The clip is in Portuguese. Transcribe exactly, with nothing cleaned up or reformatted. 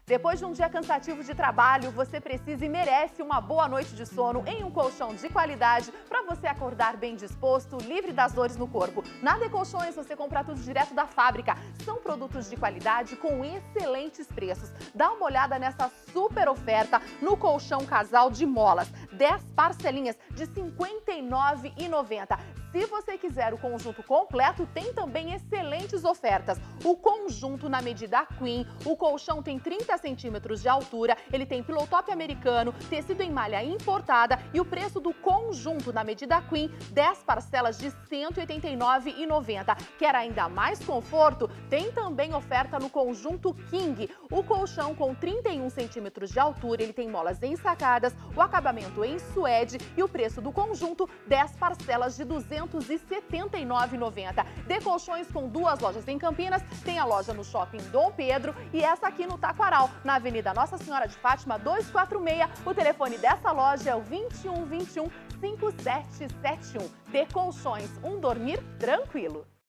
Depois de um dia cansativo de trabalho, você precisa e merece uma boa noite de sono em um colchão de qualidade para você acordar bem disposto, livre das dores no corpo. Na Decolchões você compra tudo direto da fábrica. São produtos de qualidade com excelentes preços. Dá uma olhada nessa super oferta no colchão casal de molas. dez parcelinhas de cinquenta e nove reais e noventa centavos. Se você quiser o conjunto completo, tem também excelentes ofertas. O conjunto na medida Queen, o colchão tem trinta centímetros de altura, ele tem pillow top americano, tecido em malha importada e o preço do conjunto na medida Queen, dez parcelas de cento e oitenta e nove reais e noventa centavos. Quer ainda mais conforto? Tem também oferta no conjunto King. O colchão com trinta e um centímetros de altura, ele tem molas ensacadas, o acabamento em suede e o preço do conjunto, dez parcelas de duzentos e setenta e nove reais e noventa centavos. Decolchões com duas lojas em Campinas, tem a loja no Shopping Dom Pedro e essa aqui no Taquaral, na Avenida Nossa Senhora de Fátima, duzentos e quarenta e seis. O telefone dessa loja é o vinte e um, vinte e um, cinquenta e sete setenta e um. Decolchões, um dormir tranquilo.